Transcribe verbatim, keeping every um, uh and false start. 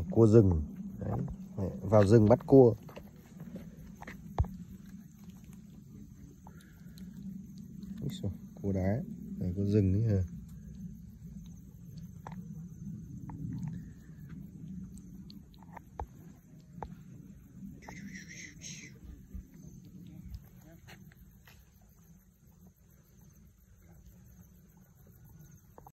Cua rừng. Đấy. Vào rừng bắt cua. Cua đá. Đây, cua rừng ấy hả?